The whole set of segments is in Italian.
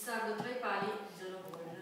Sardo tra i pali, 0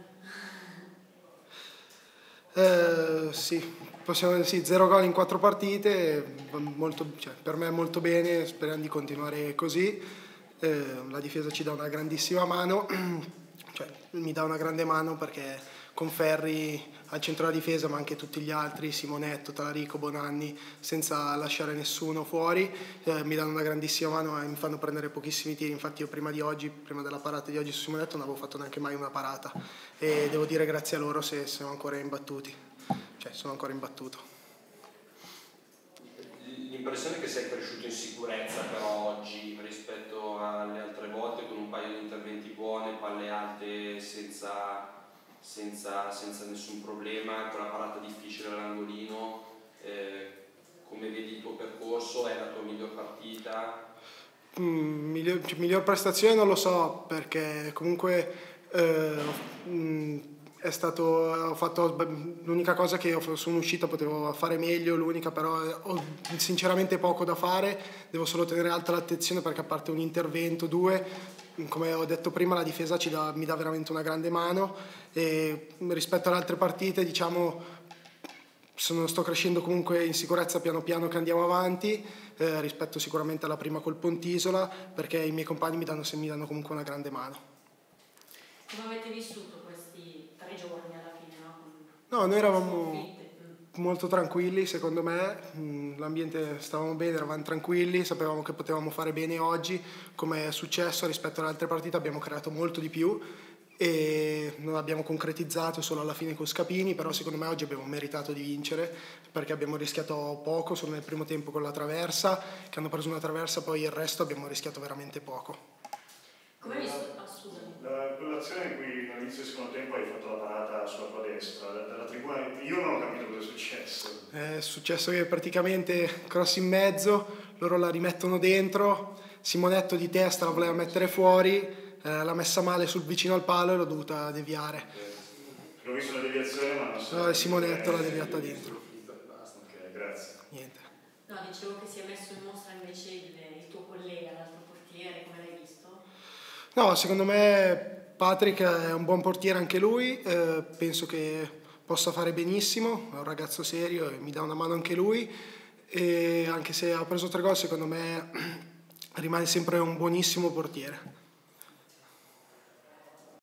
gol. Sì, sì, 0 gol in 4 partite, per me molto bene, speriamo di continuare così. La difesa ci dà una grandissima mano, cioè mi dà una grande mano perché con Ferri al centro della difesa, ma anche tutti gli altri, Simonetto, Talarico, Bonanni, senza lasciare nessuno fuori, mi danno una grandissima mano e mi fanno prendere pochissimi tiri. Infatti io prima della parata di oggi su Simonetto non avevo fatto neanche mai una parata e devo dire grazie a loro se sono ancora imbattuti, cioè sono ancora imbattuto. L'impressione è che sei cresciuto in sicurezza però oggi rispetto alle altre volte, con un paio di interventi buoni, palle alte senza nessun problema, con la parata difficile all'angolino. Come vedi il tuo percorso? È la tua miglior partita? Miglior prestazione non lo so, perché comunque ho fatto l'unica cosa che sono uscita, potevo fare meglio, l'unica, però ho sinceramente poco da fare, devo solo tenere alta l'attenzione perché a parte un intervento, due, come ho detto prima, la difesa mi dà veramente una grande mano e rispetto alle altre partite, diciamo, sto crescendo comunque in sicurezza piano piano che andiamo avanti, rispetto sicuramente alla prima col Pontisola, perché i miei compagni mi danno comunque una grande mano. Come avete vissuto questi 3 giorni alla fine? No, noi eravamo molto tranquilli, secondo me, l'ambiente, stavamo bene, eravamo tranquilli, sapevamo che potevamo fare bene oggi, come è successo rispetto alle altre partite abbiamo creato molto di più e non abbiamo concretizzato solo alla fine con Scapini, però secondo me oggi abbiamo meritato di vincere perché abbiamo rischiato poco solo nel primo tempo con la traversa, che hanno preso una traversa, poi il resto abbiamo rischiato veramente poco. Come hai visto? Scusami. Quell'azione in cui all'inizio del secondo tempo hai fatto la parata sulla tua destra, dalla tribuna, io non ho capito cosa è successo. È successo che praticamente cross in mezzo, loro la rimettono dentro, Simonetto di testa la voleva mettere fuori, l'ha messa male vicino al palo e l'ho dovuta deviare. L'ho visto una deviazione ma non so. No, Simonetto l'ha deviata dentro. Ok, grazie. Niente. No, dicevo che si è messo in mostra invece il tuo collega, l'altro portiere, come l'hai visto? No, secondo me Patrick è un buon portiere anche lui, penso che possa fare benissimo, è un ragazzo serio e mi dà una mano anche lui, e anche se ha preso 3 gol secondo me rimane sempre un buonissimo portiere.